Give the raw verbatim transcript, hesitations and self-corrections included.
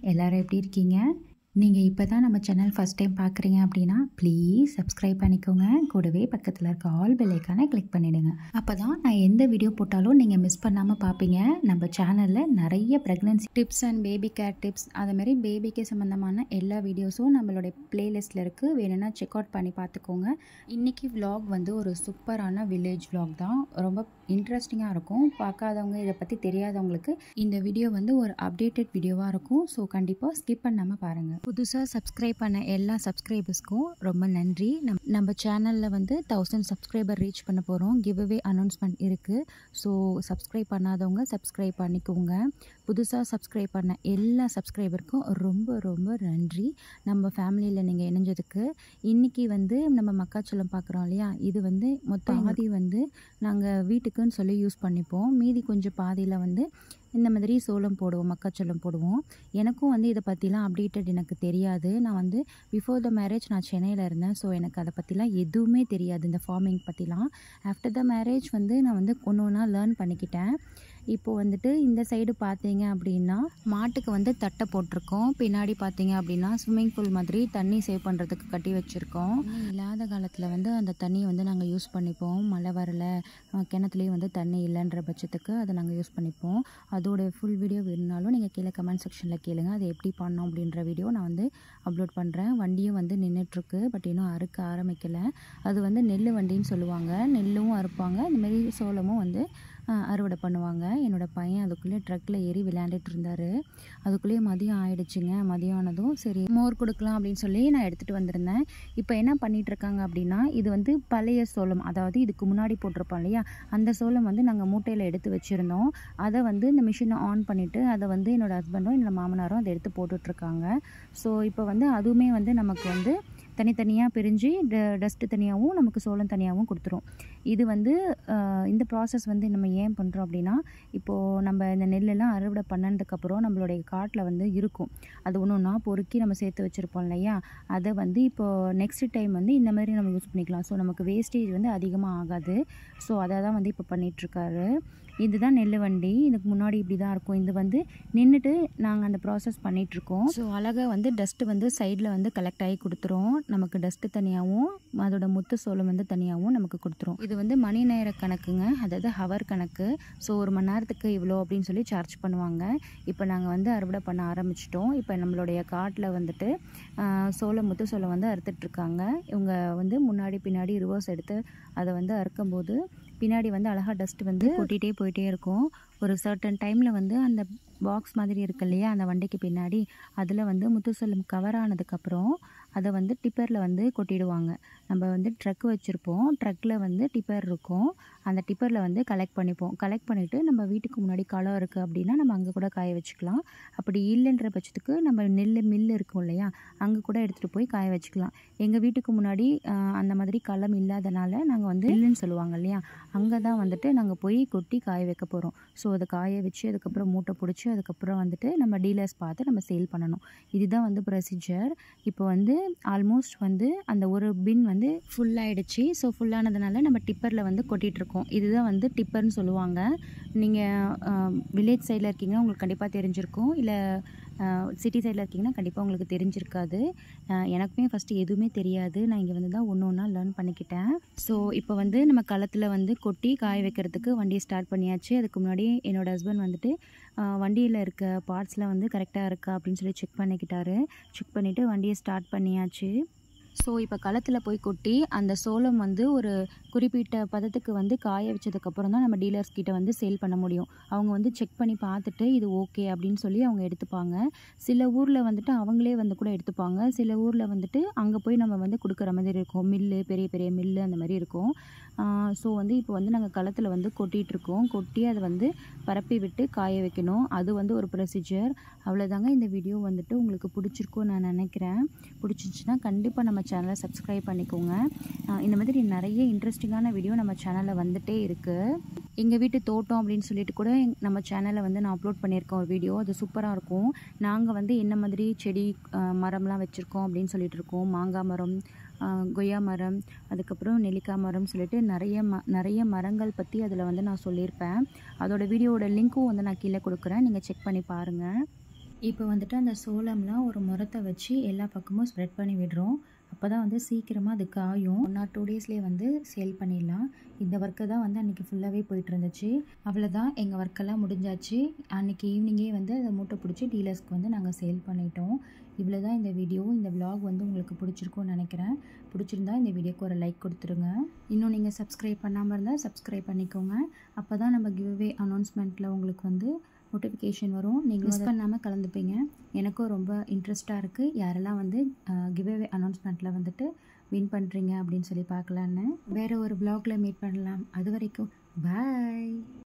எல்லாரும் எப்படி இருக்கீங்க? நீங்கள் இப்போ தான் நம்ம சேனல் ஃபஸ்ட் டைம் பார்க்குறீங்க அப்படின்னா ப்ளீஸ் சப்ஸ்கிரைப் பண்ணிக்கோங்க. கூடவே பக்கத்தில் இருக்க ஆல் பெல் ஐக்கானை கிளிக் பண்ணிவிடுங்க. அப்போ தான் நான் எந்த வீடியோ போட்டாலும் நீங்கள் மிஸ் பண்ணாமல் பார்ப்பீங்க. நம்ம சேனலில் நிறைய pregnancy tips and baby care tips அதுமாரி பேபிக்கு சம்மந்தமான எல்லா வீடியோஸும் நம்மளுடைய ப்ளேலிஸ்ட்டில் இருக்குது. வேணும்னா செக் அவுட் பண்ணி பார்த்துக்கோங்க. இன்றைக்கி விலாக் வந்து ஒரு சூப்பரான வில்லேஜ் விலாக் தான். ரொம்ப இன்ட்ரெஸ்டிங்காக இருக்கும். பார்க்காதவங்க, இதை பற்றி தெரியாதவங்களுக்கு இந்த வீடியோ வந்து ஒரு அப்டேட்டட் வீடியோவாக இருக்கும். ஸோ கண்டிப்பாக ஸ்கிப் பண்ணாமல் பாருங்கள். புதுசாக சப்ஸ்கிரைப் பண்ண எல்லா சப்ஸ்கிரைபர்ஸ்க்கும் ரொம்ப நன்றி. நம் நம்ம சேனலில் வந்து தௌசண்ட் சப்ஸ்கிரைபர் ரீச் பண்ண போகிறோம். கிவ் அவே அனௌன்ஸ்மெண்ட் இருக்குது. ஸோ சப்ஸ்கிரைப் பண்ணாதவங்க சப்ஸ்கிரைப் பண்ணிக்கோங்க. புதுசாக சப்ஸ்கிரைப் பண்ண எல்லா சப்ஸ்கிரைபருக்கும் ரொம்ப ரொம்ப நன்றி. நம்ம ஃபேமிலியில் நீங்கள் இணைஞ்சதுக்கு. இன்றைக்கி வந்து நம்ம மக்காச்சோளம் பார்க்குறோம் இல்லையா, இது வந்து மொத்தம் பாதி வந்து நாங்கள் வீட்டுக்குன்னு சொல்லி யூஸ் பண்ணிப்போம். மீதி கொஞ்சம் பாதியில் வந்து இந்த மாதிரி சோளம் போடுவோம், மக்காச்சோளம் போடுவோம். எனக்கும் வந்து இதை பற்றிலாம் அப்டேட்டட் எனக்கு தெரியாது. நான் வந்து பிஃபோர் த மேரேஜ் நான் சென்னையில் இருந்தேன். ஸோ எனக்கு அதை பற்றிலாம் எதுவுமே தெரியாது, இந்த ஃபார்மிங் பற்றிலாம். ஆஃப்டர் த மேரேஜ் வந்து நான் வந்து ஒன்று ஒன்றா லேர்ன் பண்ணிக்கிட்டேன். இப்போது வந்துட்டு இந்த சைடு பார்த்தீங்க அப்படின்னா மாட்டுக்கு வந்து தட்டை போட்டிருக்கோம். பின்னாடி பார்த்தீங்க அப்படின்னா ஸ்விம்மிங் பூல் மாதிரி தண்ணி சேவ் பண்ணுறதுக்கு கட்டி வச்சுருக்கோம். இல்லாத காலத்தில் வந்து அந்த தண்ணியை வந்து நாங்கள் யூஸ் பண்ணிப்போம். மழை வரலை, கிணத்துலேயும் வந்து தண்ணி இல்லைன்ற பட்சத்துக்கு அதை நாங்கள் யூஸ் பண்ணிப்போம். அதோட ஃபுல் வீடியோ வேணுனாலும் நீங்கள் கீழே கமெண்ட் செக்ஷனில் கேளுங்க. அதை எப்படி பண்ணோம் அப்படின்ற வீடியோ நான் வந்து அப்லோட் பண்ணுறேன். வண்டியும் வந்து நின்றுட்டுருக்கு, பட் இன்னும் அறுக்க ஆரம்பிக்கலை. அது வந்து நெல் வண்டின்னு சொல்லுவாங்க. நெல்லும் அறுப்பாங்க, இந்தமாரி சோளமும் வந்து அறுவடை பண்ணுவாங்க. என்னோடய பையன் அதுக்குள்ளேயே ட்ரக்கில் ஏறி விளையாண்டுட்டு இருந்தார். அதுக்குள்ளேயே மதியம் ஆயிடுச்சுங்க. மதியம் ஆனதும் சரி மோர் கொடுக்கலாம் அப்படின்னு சொல்லி நான் எடுத்துகிட்டு வந்திருந்தேன். இப்போ என்ன பண்ணிகிட்ருக்காங்க அப்படின்னா, இது வந்து பழைய சோளம், அதாவது இதுக்கு முன்னாடி போட்டிருப்போம் இல்லையா, அந்த சோளம் வந்து நாங்கள் மூட்டையில் எடுத்து வச்சுருந்தோம். அதை வந்து இந்த மிஷினை ஆன் பண்ணிவிட்டு அதை வந்து என்னோடய ஹஸ்பண்டும் என்னோடய மாமனாரும் அதை எடுத்து போட்டுட்ருக்காங்க. ஸோ இப்போ வந்து அதுவுமே வந்து நமக்கு வந்து தனித்தனியாக பிரிஞ்சு ட டஸ்ட்டு தனியாகவும் நமக்கு சோளம் தனியாகவும் கொடுத்துரும். இது வந்து இந்த ப்ராசஸ் வந்து நம்ம ஏன் பண்ணுறோம் அப்படின்னா, இப்போது நம்ம இந்த நெல்லெல்லாம் அறுவடை பண்ணதுக்கப்புறம் நம்மளுடைய காட்டில் வந்து இருக்கும். அது ஒன்று ஒன்றா பொறுக்கி நம்ம சேர்த்து வச்சுருப்போம் இல்லையா, அதை வந்து இப்போது நெக்ஸ்ட் டைம் வந்து இந்த மாதிரி நம்ம யூஸ் பண்ணிக்கலாம். ஸோ நமக்கு வேஸ்டேஜ் வந்து அதிகமாக ஆகாது. ஸோ அதை தான் வந்து இப்போ பண்ணிகிட்ருக்காரு. இதுதான் நெல் வண்டி. இதுக்கு முன்னாடி இப்படி தான் இருக்கும். இது வந்து நின்றுட்டு நாங்கள் அந்த ப்ராசஸ் பண்ணிகிட்ருக்கோம். ஸோ அழகாக வந்து டஸ்ட்டு வந்து சைடில் வந்து கலெக்ட் ஆகி கொடுத்துரும். நமக்கு டஸ்ட்டு தனியாகவும் அதோட முத்து சோளம் வந்து தனியாகவும் நமக்கு கொடுத்துரும். இது வந்து மணி நேர கணக்குங்க, அதாவது ஹவர் கணக்கு. ஸோ ஒரு மணி நேரத்துக்கு இவ்வளோ அப்படின்னு சொல்லி சார்ஜ் பண்ணுவாங்க. இப்போ நாங்கள் வந்து அறுவடை பண்ண ஆரம்பிச்சிட்டோம். இப்போ நம்மளுடைய காட்டில் வந்துட்டு சோளம் முத்து சோளம் வந்து அறுத்துட்ருக்காங்க. இவங்க வந்து முன்னாடி பின்னாடி ரிவர்ஸ் எடுத்து அதை வந்து அறுக்கும்போது பின்னாடி வந்து அழகாக டஸ்ட் வந்து கொட்டிகிட்டே போயிட்டே இருக்கும். ஒரு சர்டன் டைமில் வந்து அந்த பாக்ஸ் மாதிரி இருக்கு இல்லையா, அந்த வண்டிக்கு பின்னாடி அதில் வந்து முத்துசோளம் கவர் ஆனதுக்கப்புறம் அதை வந்து டிப்பரில் வந்து கொட்டிடுவாங்க. நம்ம வந்து ட்ரக் வச்சுருப்போம், ட்ரக்கில் வந்து டிப்பர் இருக்கும். அந்த டிப்பரில் வந்து கலெக்ட் பண்ணிப்போம். கலெக்ட் பண்ணிவிட்டு நம்ம வீட்டுக்கு முன்னாடி களம் இருக்குது அப்படின்னா நம்ம அங்கே கூட காய வச்சுக்கலாம். அப்படி இல்லைன்ற பட்சத்துக்கு நம்ம நெல் மில் இருக்கும் இல்லையா, அங்கே கூட எடுத்துகிட்டு போய் காய வச்சுக்கலாம். எங்கள் வீட்டுக்கு முன்னாடி அந்த மாதிரி களம் இல்லாதனால நாங்கள் வந்து மில்லுன்னு சொல்லுவாங்க இல்லையா, அங்கே தான் வந்துட்டு நாங்கள் போய் கொட்டி காய வைக்க போகிறோம். ஸோ அதை காய வச்சு அதுக்கப்புறம் மூட்டை பிடிச்சி அதுக்கப்புறம் வந்துட்டு நம்ம டீலர்ஸ் பார்த்து நம்ம சேல் பண்ணணும். இதுதான் வந்து ப்ரொசீஜர். இப்போ வந்து ஆல்மோஸ்ட் வந்து அந்த ஒரு பின் வந்து ஃபுல்லாகிடுச்சு. ஸோ ஃபுல்லானதுனால நம்ம டிப்பரில் வந்து கொட்டிகிட்ருக்கோம். இதுதான் வந்து டிப்பர்னு சொல்லுவாங்க. நீங்கள் வில்லேஜ் சைடில் இருக்கீங்கன்னா உங்களுக்கு கண்டிப்பாக தெரிஞ்சிருக்கும், இல்லை சிட்டி சைடில் இருக்கீங்கன்னா கண்டிப்பாக உங்களுக்கு தெரிஞ்சிருக்காது. எனக்குமே ஃபஸ்ட்டு எதுவுமே தெரியாது. நான் இங்கே வந்து தான் ஒன்று ஒன்றா லேர்ன் பண்ணிக்கிட்டேன். ஸோ இப்போ வந்து நம்ம களத்தில் வந்து கொட்டி காய வைக்கிறதுக்கு வண்டியை ஸ்டார்ட் பண்ணியாச்சு. அதுக்கு முன்னாடி என்னோடய ஹஸ்பண்ட் வந்துட்டு வண்டியில் இருக்க பார்ட்ஸ்லாம் வந்து கரெக்டாக இருக்கா அப்படின்னு சொல்லி செக் பண்ணிக்கிட்டாரு. செக் பண்ணிவிட்டு வண்டியை ஸ்டார்ட் பண்ணியாச்சு. ஸோ இப்போ களத்தில் போய் கொட்டி அந்த சோளம் வந்து ஒரு குறிப்பிட்ட பதத்துக்கு வந்து காய வச்சதுக்கப்புறம் தான் நம்ம டீலர்ஸ் கிட்ட வந்து சேல் பண்ண முடியும். அவங்க வந்து செக் பண்ணி பார்த்துட்டு இது ஓகே அப்படின்னு சொல்லி அவங்க எடுத்துப்பாங்க. சில ஊரில் வந்துட்டு அவங்களே வந்து கூட எடுத்துப்பாங்க. சில ஊரில் வந்துட்டு அங்கே போய் நம்ம வந்து கொடுக்குற மாதிரி இருக்கும். மில்லு, பெரிய பெரிய மில்லு அந்த மாதிரி இருக்கும். ஸோ வந்து இப்போ வந்து நாங்கள் களத்தில் வந்து கொட்டிகிட்ருக்கோம். கொட்டி அதை வந்து பரப்பி விட்டு காய வைக்கணும். அது வந்து ஒரு ப்ரொசீஜர். அவ்வளோதாங்க. இந்த வீடியோ வந்துட்டு உங்களுக்கு பிடிச்சிருக்கும்னு நான் நினைக்கிறேன். பிடிச்சிருந்துச்சின்னா கண்டிப்பாக நம்ம சேனலை சப்ஸ்கிரைப் பண்ணிக்கோங்க. இந்த மாதிரி நிறைய இன்ட்ரெஸ்டிங்கான வீடியோ நம்ம சேனலில் வந்துகிட்டே இருக்குது. எங்கள் வீட்டு தோட்டம் அப்படின்னு சொல்லிட்டு கூட நம்ம சேனலில் வந்து நான் அப்லோட் பண்ணியிருக்கேன் ஒரு வீடியோ. அது சூப்பராக இருக்கும். நாங்கள் வந்து என்ன மாதிரி செடி மரம்லாம் வச்சுருக்கோம் அப்படின்னு சொல்லிட்டு இருக்கோம். மாங்காய் மரம், கொய்யா மரம், அதுக்கப்புறம் நெல்லிக்காய் மரம் சொல்லிட்டு நிறைய ம நிறைய மரங்கள் பற்றி அதில் வந்து நான் சொல்லியிருப்பேன். அதோடய வீடியோவோட லிங்க்கும் வந்து நான் கீழே கொடுக்குறேன். நீங்கள் செக் பண்ணி பாருங்கள். இப்போ வந்துட்டு அந்த சோளம்லாம் ஒரு முறத்தை வச்சு எல்லா பக்கமும் ஸ்ப்ரெட் பண்ணி விடுறோம். அப்போ தான் வந்து சீக்கிரமாக அது காயும். ஒன் ஆர் டூ டேஸ்லேயே வந்து சேல் பண்ணிடலாம். இந்த ஒர்க்கு தான் வந்து அன்றைக்கி ஃபுல்லாகவே போயிட்டு இருந்துச்சு. அவ்வளோதான், எங்கள் ஒர்க்கெல்லாம் முடிஞ்சாச்சு. அன்றைக்கி ஈவினிங்கே வந்து அதை மூட்டை பிடிச்சி டீலர்ஸ்க்கு வந்து நாங்கள் சேல் பண்ணிட்டோம். இவ்வளோ தான் இந்த வீடியோ. இந்த விலாக் வந்து உங்களுக்கு பிடிச்சிருக்கும்னு நினைக்கிறேன். பிடிச்சிருந்தா இந்த வீடியோக்கு ஒரு லைக் கொடுத்துருங்க. இன்னும் நீங்கள் சப்ஸ்கிரைப் பண்ணாமல் இருந்தால் சப்ஸ்கிரைப் பண்ணிக்கோங்க. அப்போ தான் நம்ம கிவ்அவே அனௌன்ஸ்மெண்ட்டில் உங்களுக்கு வந்து நோட்டிஃபிகேஷன் வரும். நீங்கள் மிஸ் பண்ணாமல் கலந்துப்பீங்க. எனக்கும் ரொம்ப இன்ட்ரெஸ்ட்டாக இருக்குது, யாரெல்லாம் வந்து கிவ்அவே அனௌன்ஸ்மெண்ட்டில் வந்துட்டு வின் பண்ணுறீங்க அப்படின்னு சொல்லி பார்க்கலான்னு. வேறு ஒரு வ்ளாகில் மீட் பண்ணலாம். அது வரைக்கும் பாய்.